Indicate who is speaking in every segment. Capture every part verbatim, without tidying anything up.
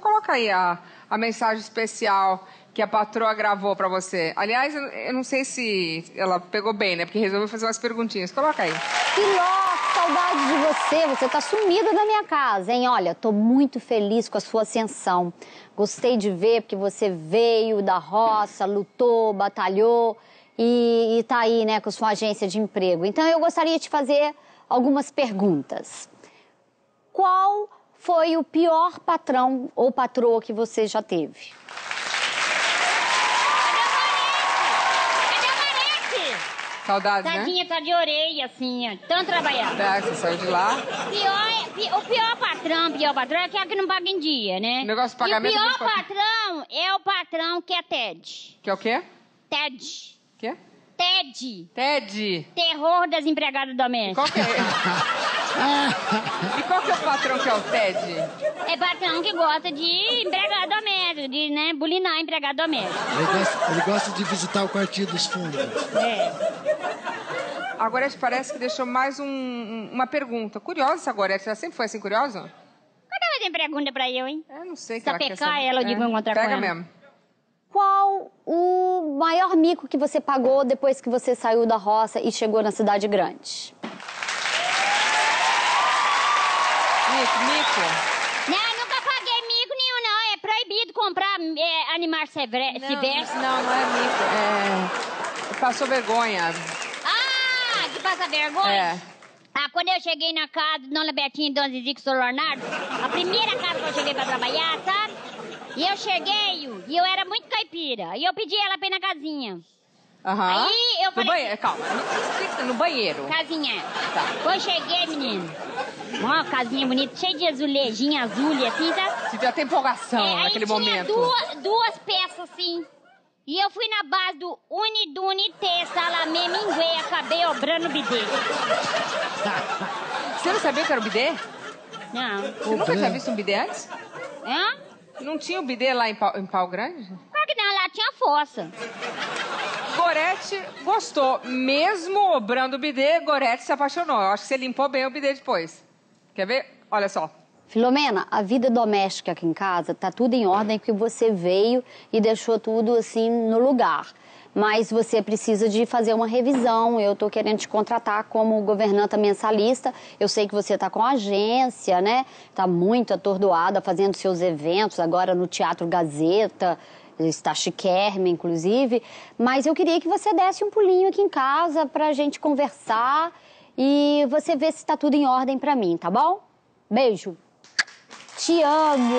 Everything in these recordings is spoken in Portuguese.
Speaker 1: coloca aí a, a mensagem especial que a patroa gravou pra você. Aliás, eu, eu não sei se ela pegou bem, né? Porque resolveu fazer umas perguntinhas. Coloca aí.
Speaker 2: Filó, saudade de você. Você tá sumida da minha casa, hein? Olha, tô muito feliz com a sua ascensão. Gostei de ver porque você veio da roça, lutou, batalhou e, e tá aí, né, com sua agência de emprego. Então, eu gostaria de te fazer algumas perguntas. Qual foi o pior patrão ou patroa que você já teve?
Speaker 1: Saudades, né?
Speaker 3: Tadinha, tá de orelha, assim, ó. Tão trabalhando.
Speaker 1: Tá, você saiu de lá.
Speaker 3: Pior, o pior patrão, pior patrão é aquele que não paga em dia, né?
Speaker 1: O negócio de pagamento...
Speaker 3: E o pior
Speaker 1: é muito...
Speaker 3: patrão é o patrão que é T E D.
Speaker 1: Que é o quê?
Speaker 3: T E D.
Speaker 1: Quê?
Speaker 3: T E D.
Speaker 1: T E D.
Speaker 3: Terror das empregadas domésticas.
Speaker 1: E qual que é? E qual que é o patrão que é o T E D?
Speaker 3: É patrão que gosta de empregado doméstico, de, né, bulinar empregado doméstico.
Speaker 4: Ele gosta, ele gosta de visitar o quartinho dos fundos.
Speaker 3: É.
Speaker 1: A Gorete parece que deixou mais um, um, uma pergunta. Curiosa essa Gorete, ela sempre foi assim curiosa?
Speaker 3: Quando ela tem pergunta pra eu, hein?
Speaker 1: Eu não sei.
Speaker 3: Se pecar ela, eu digo
Speaker 1: é.
Speaker 3: encontrar com ela.
Speaker 1: Pega mesmo.
Speaker 2: Qual o maior mico que você pagou depois que você saiu da roça e chegou na cidade grande?
Speaker 1: Mico, mico.
Speaker 3: Não, nunca paguei mico nenhum, não. É proibido comprar é, animais silvestres.
Speaker 1: Não, não, não é mico. É... Passou vergonha.
Speaker 3: Ah, que passa vergonha?
Speaker 1: É.
Speaker 3: Ah, quando eu cheguei na casa do Dona Betinha e Dona Zizi com o senhor Leonardo, a primeira casa que eu cheguei pra trabalhar, sabe? E eu cheguei e eu era muito caipira. E eu pedi ela pra ir na casinha.
Speaker 1: Aham.
Speaker 3: Aí eu falei...
Speaker 1: No banheiro, calma. No, no banheiro.
Speaker 3: Casinha.
Speaker 1: Tá.
Speaker 3: Quando eu cheguei, menino, uma casinha bonita, cheia de azulejinha azul e assim, tá?
Speaker 1: Tive até empolgação
Speaker 3: é,
Speaker 1: naquele
Speaker 3: aí tinha
Speaker 1: momento.
Speaker 3: Duas, duas peças assim. E eu fui na base do Unidune T, salamê, minguei, acabei obrando o bidê.
Speaker 1: Você não sabia que era o bidê?
Speaker 3: Não.
Speaker 1: Você nunca tinha visto um bidê antes?
Speaker 3: Hã?
Speaker 1: Não tinha o bidê lá em Pau, em Pau Grande?
Speaker 3: Claro que não, lá tinha fossa.
Speaker 1: Gorete gostou. Mesmo obrando o bidê, Gorete se apaixonou. Eu acho que você limpou bem o bidê depois. Quer ver? Olha só.
Speaker 2: Filomena, a vida doméstica aqui em casa tá tudo em ordem porque você veio e deixou tudo assim no lugar. Mas você precisa de fazer uma revisão. Eu tô querendo te contratar como governanta mensalista. Eu sei que você tá com a agência, né? Tá muito atordoada fazendo seus eventos agora no Teatro Gazeta. Está chiquérrima, inclusive. Mas eu queria que você desse um pulinho aqui em casa pra gente conversar e você ver se tá tudo em ordem pra mim, tá bom? Beijo. Te amo.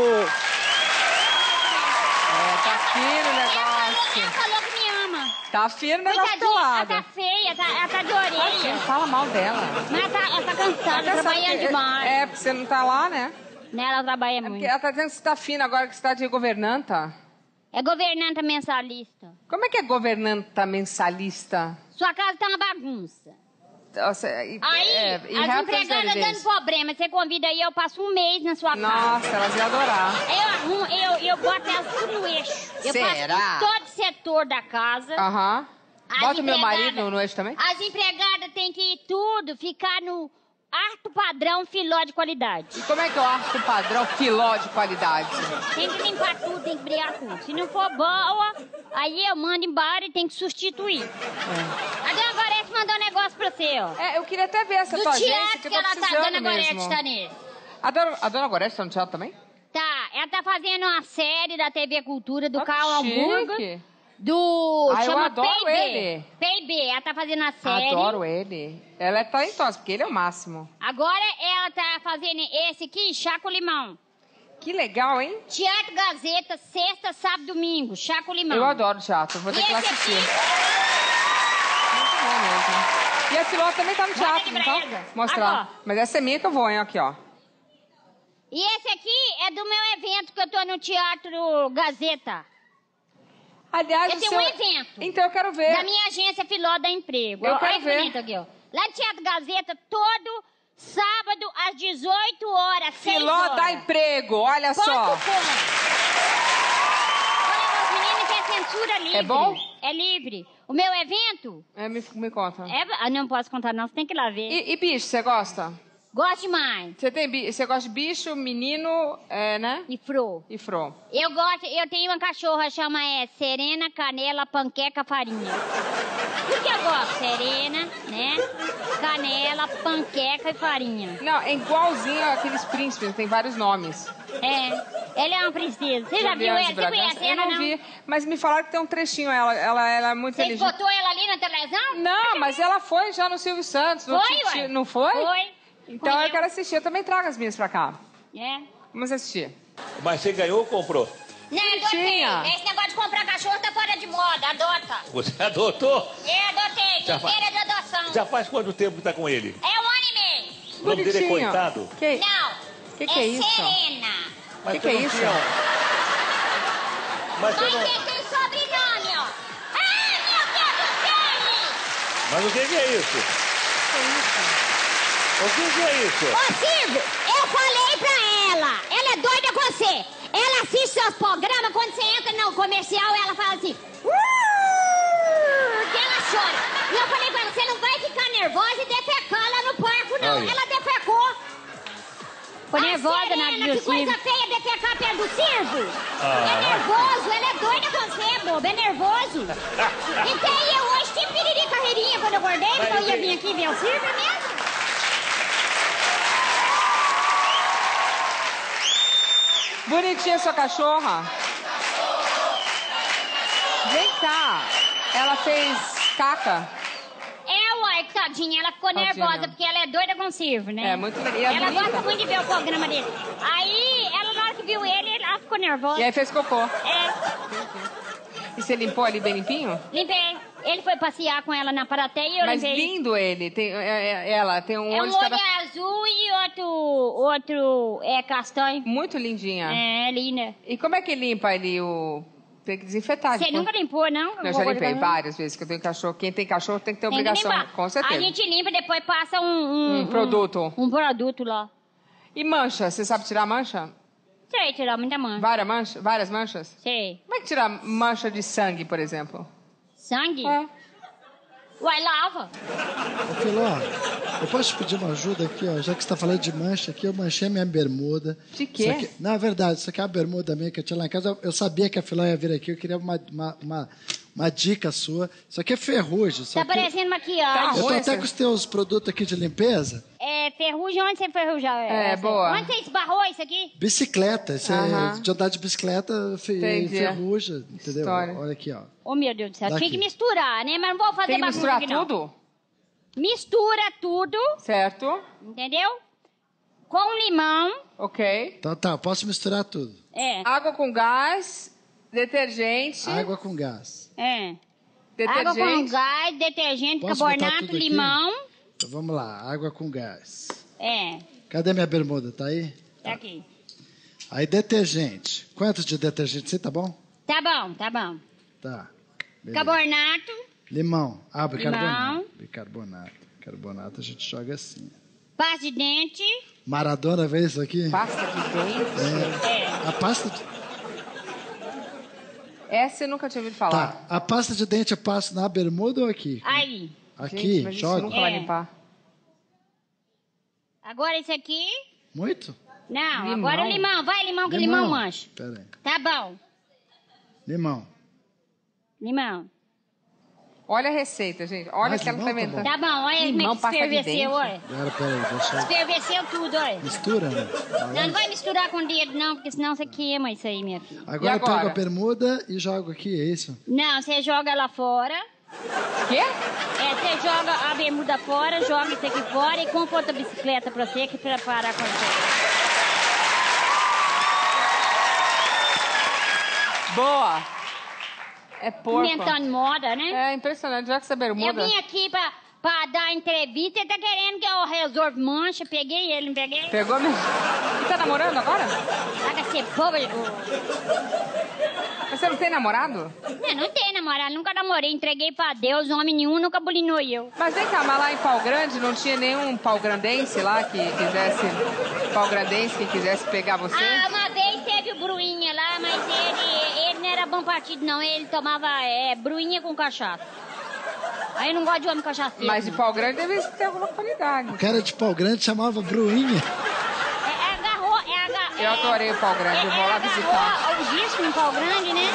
Speaker 1: É, tá fino o negócio.
Speaker 3: Ela falou que me ama.
Speaker 1: Tá fino o negócio do teu
Speaker 3: Coitadinha, ela
Speaker 1: lado.
Speaker 3: tá feia, tá, ela tá de orelha.
Speaker 1: Não fala mal dela.
Speaker 3: Mas ela tá, ela tá cansada,
Speaker 1: Ela
Speaker 3: trabalhando
Speaker 1: sabe que-
Speaker 3: demais.
Speaker 1: É, porque você não tá lá, né?
Speaker 3: Né, ela trabalha
Speaker 1: É
Speaker 3: muito.
Speaker 1: porque ela tá dizendo que você tá fina agora que você tá de governanta.
Speaker 3: É governanta mensalista.
Speaker 1: Como é que é governanta mensalista?
Speaker 3: Sua casa tá uma bagunça.
Speaker 1: Nossa, e,
Speaker 3: Aí,
Speaker 1: é, e
Speaker 3: as
Speaker 1: real
Speaker 3: empregadas
Speaker 1: transferência.
Speaker 3: dando problema. Você convida aí, eu passo um mês na sua casa.
Speaker 1: Nossa, elas iam adorar.
Speaker 3: Eu arrumo, eu, eu boto elas tudo no eixo. Eu
Speaker 1: Será?
Speaker 3: passo por todo setor da casa.
Speaker 1: Aham.
Speaker 3: As
Speaker 1: Bota o meu
Speaker 3: empregadas-
Speaker 1: marido no, no eixo também?
Speaker 3: As empregadas têm que ir tudo, ficar no alto padrão filó de qualidade.
Speaker 1: E como é que eu acho o padrão filó de qualidade?
Speaker 3: Tem que limpar tudo, tem que brigar tudo. Se não for boa, aí eu mando embora e tem que substituir.
Speaker 1: É.
Speaker 3: A dona Gorete mandou um negócio pra você, ó.
Speaker 1: É, eu queria até ver essa
Speaker 3: Do
Speaker 1: tua agência
Speaker 3: teatro
Speaker 1: que
Speaker 3: que
Speaker 1: eu tô
Speaker 3: ela tá,
Speaker 1: precisando
Speaker 3: dona Gorete
Speaker 1: mesmo.
Speaker 3: tá nele.
Speaker 1: A dona, a dona Gorete tá no teatro também?
Speaker 3: Tá, ela tá fazendo uma série da T V Cultura do
Speaker 1: Ah,
Speaker 3: Carl
Speaker 1: chique.
Speaker 3: Hamburger. Do...
Speaker 1: Ah, eu
Speaker 3: chama
Speaker 1: adoro
Speaker 3: P I B.
Speaker 1: ele.
Speaker 3: P I B, ela tá fazendo a série.
Speaker 1: Adoro ele. Ela é talentosa, porque ele é o máximo.
Speaker 3: Agora ela tá fazendo esse aqui, Chá com Limão.
Speaker 1: Que legal, hein?
Speaker 3: Teatro Gazeta, sexta, sábado, domingo. Chá com Limão.
Speaker 1: Eu adoro teatro, vou ter
Speaker 3: E
Speaker 1: que ir lá
Speaker 3: esse
Speaker 1: assistir.
Speaker 3: aqui?
Speaker 1: Muito bom mesmo. E a Filó também tá no
Speaker 3: Bota
Speaker 1: teatro,
Speaker 3: de
Speaker 1: não tá?
Speaker 3: brega.
Speaker 1: Mostrar.
Speaker 3: Agora.
Speaker 1: Mas essa é minha que eu vou, hein? Aqui, ó.
Speaker 3: E esse aqui é do meu evento que eu tô no Teatro Gazeta.
Speaker 1: Aliás,
Speaker 3: Eu
Speaker 1: o
Speaker 3: tenho
Speaker 1: seu...
Speaker 3: um evento.
Speaker 1: Então eu quero ver.
Speaker 3: Da minha agência Filó da Emprego.
Speaker 1: Eu
Speaker 3: Olha
Speaker 1: quero
Speaker 3: que
Speaker 1: ver.
Speaker 3: bonito aqui, ó. Lá no Teatro Gazeta, todo sábado às dezoito horas, seis
Speaker 1: Filó
Speaker 3: horas.
Speaker 1: dá emprego, olha
Speaker 3: Ponto
Speaker 1: só.
Speaker 3: com. Olha, os meninos têm censura livre.
Speaker 1: É bom?
Speaker 3: É livre. O meu evento...
Speaker 1: É, me, me conta.
Speaker 3: É... Ah, não posso contar não, você tem que ir lá ver.
Speaker 1: E, e bicho, você gosta?
Speaker 3: Gosto demais.
Speaker 1: Você, tem, bi- você gosta de bicho, menino, é, né?
Speaker 3: E fro.
Speaker 1: E fro.
Speaker 3: Eu gosto, eu tenho uma cachorra, chama é, Serena, Canela, Panqueca, Farinha. Por que eu gosto? Serena, né? Canela, panqueca e farinha.
Speaker 1: Não, é igualzinho aqueles príncipes, tem vários nomes.
Speaker 3: É, ela é uma princesa. Você já viu
Speaker 1: Viana
Speaker 3: ela?
Speaker 1: de
Speaker 3: Você
Speaker 1: Bragança?
Speaker 3: conhece
Speaker 1: Eu
Speaker 3: ela,
Speaker 1: não,
Speaker 3: não?
Speaker 1: vi, mas me falaram que tem um trechinho, ela, ela, ela é muito
Speaker 3: Você
Speaker 1: inteligente.
Speaker 3: botou ela ali na televisão?
Speaker 1: Não, mas ela foi já no Silvio Santos. No
Speaker 3: Foi,
Speaker 1: Titi-
Speaker 3: ué?
Speaker 1: Não foi?
Speaker 3: Foi.
Speaker 1: Então
Speaker 3: Foi
Speaker 1: eu
Speaker 3: eu.
Speaker 1: quero assistir. Eu também trago as minhas pra cá.
Speaker 3: É.
Speaker 1: Vamos assistir.
Speaker 5: Mas você ganhou ou comprou?
Speaker 3: Não, adotei.
Speaker 1: Bonitinha.
Speaker 3: Esse negócio de comprar cachorro tá fora de moda. Adota.
Speaker 5: Você adotou?
Speaker 3: É, adotei.
Speaker 5: Já
Speaker 3: Tem feira de adoção.
Speaker 5: Já faz quanto tempo que tá com ele?
Speaker 3: É um ano e meio.
Speaker 5: O nome dele é
Speaker 1: Bonitinho.
Speaker 5: Coitado?
Speaker 1: Que,
Speaker 3: Não.
Speaker 1: que que é isso?
Speaker 3: Serena.
Speaker 5: Mas
Speaker 1: Que
Speaker 5: você
Speaker 1: que é
Speaker 5: não
Speaker 1: isso?
Speaker 5: tinha- Mas
Speaker 3: Mas
Speaker 5: você não...
Speaker 3: ele tem sobrenome, ó. Ah, meu Deus do céu!
Speaker 5: Mas o que que é isso? O que que é isso?
Speaker 3: Ô, Silvio, eu falei pra ela. Ela é doida com você. Ela assiste seus programas, quando você entra no comercial, ela fala assim... "Uh", que ela chora. E eu falei pra ela, você não vai ficar nervosa e defecar lá no parco, não.
Speaker 5: Aí.
Speaker 3: Ela defecou. Ficou
Speaker 6: nervosa,
Speaker 3: Serena,
Speaker 6: Nadia
Speaker 3: que coisa
Speaker 6: Silvio.
Speaker 3: feia defecar perto do Silvio.
Speaker 5: Ah,
Speaker 3: é nervoso, ela é doida com você, bobo, é nervoso. Então eu hoje tive piriri carreirinha quando eu acordei,
Speaker 5: Mas
Speaker 3: porque eu ia
Speaker 5: tem-
Speaker 3: vir aqui ver o Silvio mesmo.
Speaker 1: Bonitinha sua cachorra. Vem cá. Ela fez caca.
Speaker 3: É, uai, tadinha, ela ficou
Speaker 1: Tadinha.
Speaker 3: nervosa, porque ela é doida com o Silvio, né?
Speaker 1: É, muito legal. E é
Speaker 3: Ela
Speaker 1: bonita.
Speaker 3: gosta muito de ver o programa dele. Aí, ela na hora que viu ele, ela ficou nervosa.
Speaker 1: E aí fez cocô.
Speaker 3: É,
Speaker 1: E você limpou ali bem limpinho?
Speaker 3: limpei. Ele foi passear com ela na Paraté e eu
Speaker 1: Mas
Speaker 3: limpei.
Speaker 1: lindo ele. Tem, é- é- ela tem um
Speaker 3: É
Speaker 1: olho
Speaker 3: um
Speaker 1: de cada...
Speaker 3: olho azul e outro, outro é castanho.
Speaker 1: Muito lindinha.
Speaker 3: É, linda.
Speaker 1: E como é que limpa ali o... Tem que desinfetar.
Speaker 3: Você
Speaker 1: depois.
Speaker 3: nunca limpou, não?
Speaker 1: Eu já limpei várias vezes, que eu tenho cachorro. Quem tem cachorro tem que ter
Speaker 3: Tem que
Speaker 1: obrigação,
Speaker 3: limpar.
Speaker 1: com certeza.
Speaker 3: A gente limpa e depois passa um... Um,
Speaker 1: Um produto.
Speaker 3: Um, produto lá.
Speaker 1: E mancha? Você sabe tirar mancha?
Speaker 3: Sei tirar muita mancha.
Speaker 1: Várias, mancha, várias manchas?
Speaker 3: Sei.
Speaker 1: Como é que tira mancha de sangue, por exemplo?
Speaker 3: Sangue?
Speaker 1: É.
Speaker 3: Uai, lava.
Speaker 4: Ô, Filó, eu posso te pedir uma ajuda aqui, ó? Já que você está falando de mancha aqui, eu manchei minha bermuda.
Speaker 1: De quê?
Speaker 4: Isso aqui- não, é verdade, isso aqui é uma bermuda minha que eu tinha lá em casa. Eu, eu sabia que a Filó ia vir aqui, eu queria uma, uma, uma, uma dica sua. Isso aqui é ferrugem. Isso
Speaker 3: Tá
Speaker 4: aqui-
Speaker 3: parecendo maquiagem.
Speaker 1: Tá
Speaker 4: Eu tô
Speaker 1: ruim
Speaker 4: até
Speaker 1: essa-
Speaker 4: com os teus produtos aqui de limpeza.
Speaker 3: É ferrugem, onde você ferrujou?
Speaker 1: É,
Speaker 3: essa?
Speaker 1: boa.
Speaker 3: Onde você esbarrou isso aqui?
Speaker 4: Bicicleta, isso
Speaker 1: Aham.
Speaker 4: é de andar de bicicleta, fe,
Speaker 1: Entendi.
Speaker 4: ferrugem, entendeu?
Speaker 1: História.
Speaker 4: Olha aqui, ó.
Speaker 3: Oh, meu Deus do céu.
Speaker 4: Daqui.
Speaker 3: Tinha que misturar, né? Mas não vou fazer
Speaker 1: Tem que
Speaker 3: bagunça
Speaker 1: misturar
Speaker 3: aqui, não.
Speaker 1: tudo?
Speaker 3: Mistura tudo,
Speaker 1: Certo.
Speaker 3: entendeu? Com limão.
Speaker 1: Ok.
Speaker 4: Então tá, posso misturar tudo.
Speaker 3: É,
Speaker 1: Água com gás, detergente.
Speaker 4: Água com gás.
Speaker 3: é.
Speaker 1: Detergente.
Speaker 3: Água com gás, detergente,
Speaker 4: Posso botar
Speaker 3: carbonato,
Speaker 4: tudo aqui?
Speaker 3: limão.
Speaker 4: Então vamos lá, água com gás.
Speaker 3: É,
Speaker 4: Cadê minha bermuda? Tá aí?
Speaker 3: tá aqui.
Speaker 4: Aí detergente. Quantos de detergente? Você tá bom?
Speaker 3: Tá bom, tá bom.
Speaker 4: Tá. Beleza.
Speaker 3: Carbonato,
Speaker 4: Limão. Ah,
Speaker 3: Limão.
Speaker 4: bicarbonato. Bicarbonato. Bicarbonato a gente joga assim.
Speaker 3: pasta de dente.
Speaker 4: Maradona vê isso aqui?
Speaker 1: Pasta de dente.
Speaker 3: É.
Speaker 4: A pasta de...
Speaker 1: Essa eu nunca tinha ouvido falar.
Speaker 4: Tá. A pasta de dente eu passo na bermuda ou aqui?
Speaker 3: Aí.
Speaker 4: Aqui,
Speaker 1: Gente, mas isso
Speaker 4: joga.
Speaker 1: nunca vai
Speaker 3: É.
Speaker 1: limpar.
Speaker 3: Agora esse aqui.
Speaker 4: Muito?
Speaker 3: Não,
Speaker 1: Limão.
Speaker 3: agora o limão. Vai, limão, que limão mancha.
Speaker 4: Pera aí.
Speaker 3: Tá bom.
Speaker 4: Limão.
Speaker 3: Limão.
Speaker 1: Olha a receita, gente. Olha
Speaker 4: Mais
Speaker 1: o que ela tá
Speaker 4: limão, tá
Speaker 1: inventando.
Speaker 3: Tá bom, olha
Speaker 1: Limão,
Speaker 3: como é que
Speaker 1: pasta de
Speaker 3: esferveceu,
Speaker 1: dente.
Speaker 3: olha.
Speaker 4: Pera, pera aí, deixa eu...
Speaker 3: Esferveceu tudo, olha.
Speaker 4: Mistura, né?
Speaker 3: Não, não vai misturar com o dedo, não, porque senão você queima isso aí, minha filha.
Speaker 4: Agora,
Speaker 1: E
Speaker 4: eu pego
Speaker 1: agora?
Speaker 4: a bermuda e jogo aqui, é isso?
Speaker 3: Não, você joga lá fora.
Speaker 1: Quê?
Speaker 3: É, você joga a bermuda fora, joga isso aqui fora e compra outra bicicleta pra você que prepara com você.
Speaker 1: Boa. É porco.
Speaker 3: Inventando moda, né?
Speaker 1: É impressionante. Já que essa
Speaker 3: Eu
Speaker 1: bermuda...
Speaker 3: vim aqui pra, pra dar entrevista e tá querendo que eu resolva mancha. Peguei ele, não peguei?
Speaker 1: Pegou mesmo. Você tá namorando agora?
Speaker 3: Saca ser boba.
Speaker 1: Mas você não tem namorado?
Speaker 3: Não, não tem namorado, nunca namorei. Entreguei pra Deus, homem nenhum nunca bulinou eu.
Speaker 1: Mas vem cá, mas lá em Pau Grande não tinha nenhum pau-grandense lá que quisesse... Pau-grandense que quisesse pegar você?
Speaker 3: Ah, uma vez teve o Bruinha lá, mas ele, ele não era bom partido, não. Ele tomava é, Bruinha com cachaça. Aí eu não gosto de homem cachaceiro.
Speaker 1: Mas de pau grande deve ter alguma qualidade.
Speaker 4: O cara de pau grande chamava Bruinha.
Speaker 3: É, é agarrou, é agarrou.
Speaker 1: Eu adorei o pau grande, eu vou lá visitar.
Speaker 3: O disco no pau grande, né?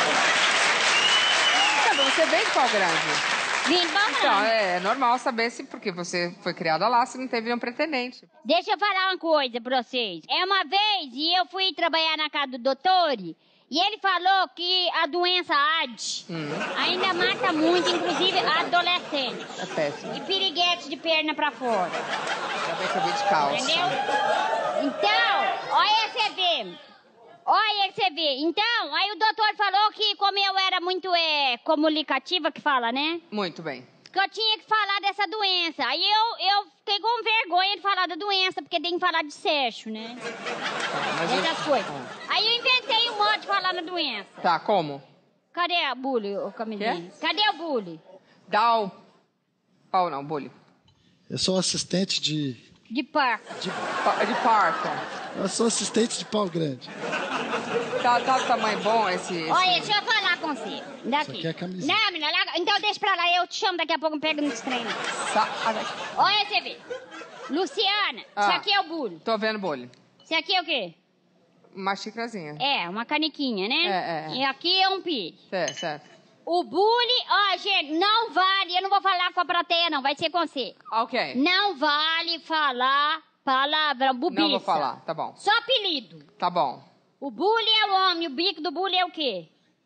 Speaker 1: Então, você vem de pau grande.
Speaker 3: Vim de pau
Speaker 1: Então,
Speaker 3: grande.
Speaker 1: é normal saber se, porque você foi criada lá, se não teve nenhum pretendente.
Speaker 3: Deixa eu falar uma coisa pra vocês. É uma vez, e eu fui trabalhar na casa do doutor, e ele falou que a doença A D
Speaker 1: Hum.
Speaker 3: ainda mata muito, inclusive adolescentes.
Speaker 1: É péssimo.
Speaker 3: E piriguete de perna pra fora.
Speaker 1: Ainda bem que eu vi de calça.
Speaker 3: Entendeu? Então, olha você ver. Olha você ver. Então, aí o doutor falou que como eu era muito é, comunicativa, que fala, né?
Speaker 1: Muito bem.
Speaker 3: Que eu tinha que falar dessa doença. Aí eu, eu fiquei com vergonha de falar da doença, porque tem que falar de sexo, né?
Speaker 1: Mas eu-
Speaker 3: Essas coisas. Aí eu inventei um modo de falar na doença.
Speaker 1: Tá, como?
Speaker 3: Cadê a bully, ô Camilinha? Cadê o bully?
Speaker 1: Dá o... Pau não, bullying.
Speaker 4: Eu sou assistente de...
Speaker 3: De parco.
Speaker 4: de
Speaker 1: Pa- De parto.
Speaker 4: eu sou assistente de pau grande.
Speaker 1: Tá, tá do tamanho bom esse... esse...
Speaker 3: Olha, deixa eu falar com você. Daqui.
Speaker 4: Isso aqui é a camisinha.
Speaker 3: Não, menina, larga- então deixa pra lá, eu te chamo daqui a pouco, me pega no trem.
Speaker 1: Tá, ah, vai.
Speaker 3: Olha, você vê. Luciana,
Speaker 1: Ah.
Speaker 3: isso aqui é o bully.
Speaker 1: Tô vendo bullying.
Speaker 3: Isso aqui é o quê?
Speaker 1: Uma xícarazinha.
Speaker 3: É, uma caniquinha, né?
Speaker 1: É, é.
Speaker 3: E aqui é um pire.
Speaker 1: Certo, certo.
Speaker 3: O bully, ó, gente, não vale, eu não vou falar com a plateia, não, vai ser com você.
Speaker 1: Ok.
Speaker 3: Não vale falar palavra bubiça.
Speaker 1: Não vou falar, tá bom.
Speaker 3: Só apelido.
Speaker 1: Tá bom.
Speaker 3: O bully é o homem, o bico do bully é o quê?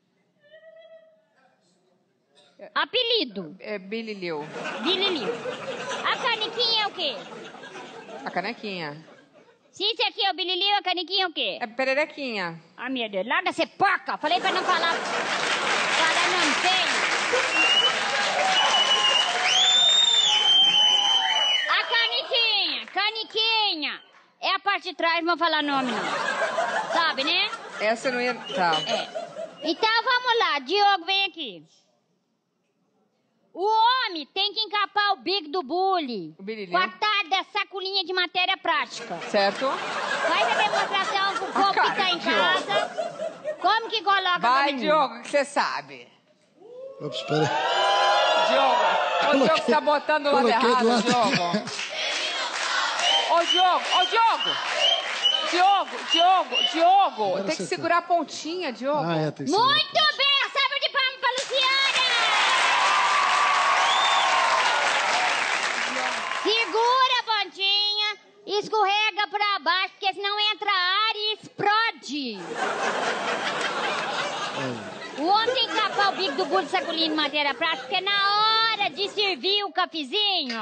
Speaker 3: Apelido.
Speaker 1: É Billy Liu.
Speaker 3: Bilili. A caniquinha é o quê?
Speaker 1: A canequinha.
Speaker 3: Se isso aqui é o bilili, a caniquinha é o quê?
Speaker 1: É pererequinha.
Speaker 3: Ah, meu Deus, larga ser porca. Falei pra não falar. Falar nome feio. A caniquinha, caniquinha. É a parte de trás, não vou falar nome não. Sabe, né?
Speaker 1: Essa não ia... Tá.
Speaker 3: É. Então vamos lá, Diogo, vem aqui. O homem tem que encapar o bico do bully
Speaker 1: O bilili.
Speaker 3: com a tal da sacolinha de matéria prática.
Speaker 1: Certo?
Speaker 3: Faz a demonstração com o povo
Speaker 1: cara
Speaker 3: que tá em
Speaker 1: de
Speaker 3: casa. Como que coloca
Speaker 1: Vai,
Speaker 3: a menina?
Speaker 1: Diogo, que você sabe.
Speaker 4: Ops, espera.
Speaker 1: Diogo. Ô,
Speaker 4: Coloquei-
Speaker 1: Diogo, você tá botando do lado
Speaker 4: coloquei do
Speaker 1: errado,
Speaker 4: lado
Speaker 1: Diogo. Ô, Diogo, ô, Diogo. Diogo, Diogo, Diogo.
Speaker 4: Agora
Speaker 1: Tem que
Speaker 4: acertou.
Speaker 1: segurar a pontinha, Diogo.
Speaker 4: Ah, é, tem que ser.
Speaker 3: Muito bem, a salva de palmas pra Luciana! Segura a pontinha, escorrega pra baixo, porque senão entra ar e explode. O homem tem que tapar o bico do bolo de sacolinho de matéria prática, porque na hora de servir o cafezinho...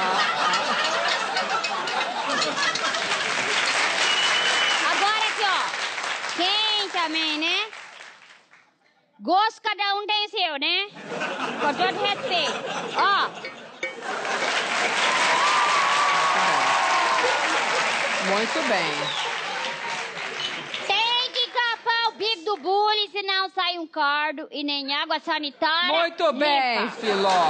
Speaker 3: Agora aqui, ó. Quem também, né? Gosto cada um tem seu, né? Com todo respeito. Ó,
Speaker 1: Muito bem.
Speaker 3: tem que capar o bico do bullying, senão sai um cardo e nem água sanitária.
Speaker 1: Muito bem,
Speaker 3: limpa.
Speaker 1: Filó.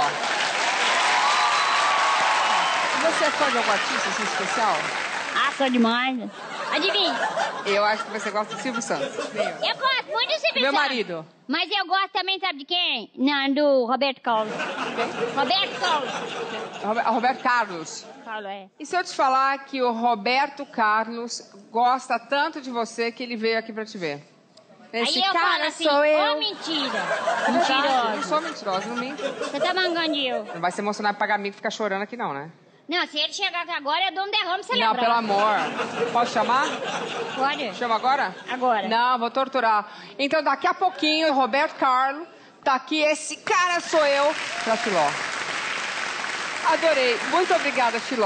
Speaker 1: Você é fã de algum artista assim, especial?
Speaker 3: Ah, sou demais. Adivinha?
Speaker 1: Eu acho que você gosta do Silvio Santos.
Speaker 3: Eu gosto muito do Silvio
Speaker 1: Meu
Speaker 3: Santos.
Speaker 1: marido.
Speaker 3: Mas eu gosto também, sabe de quem? Não, do Roberto Carlos. Roberto Carlos.
Speaker 1: Robe- Roberto Carlos.
Speaker 3: Carlos, é.
Speaker 1: E se eu te falar que o Roberto Carlos gosta tanto de você que ele veio aqui pra te ver? Esse
Speaker 3: Aí eu
Speaker 1: cara
Speaker 3: falo assim,
Speaker 1: sou
Speaker 3: ô
Speaker 1: eu.
Speaker 3: mentira.
Speaker 1: Eu não
Speaker 3: Mentirosa.
Speaker 1: sou mentirosa, não minto.
Speaker 3: Você tá mangando eu.
Speaker 1: Não vai se emocionar e pagar amigo e ficar chorando aqui não, né?
Speaker 3: Não, se ele chegar aqui agora, eu dou um derrame
Speaker 1: Não,
Speaker 3: cerebral.
Speaker 1: pelo amor. Posso chamar?
Speaker 3: Pode?
Speaker 1: Chama agora?
Speaker 3: Agora.
Speaker 1: Não, vou torturar. Então, daqui a pouquinho, o Roberto Carlos tá aqui. Esse cara sou eu pra Filó. Adorei. Muito obrigada, Filó.